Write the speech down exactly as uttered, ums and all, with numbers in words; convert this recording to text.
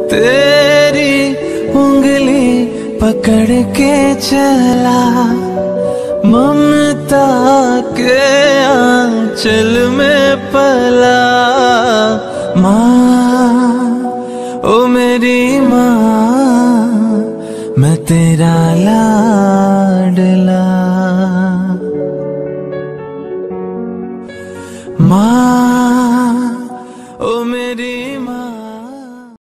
तेरी उंगली पकड़ के चला, ममता के आंचल में पला। माँ ओ मेरी माँ, मैं तेरा लाडला।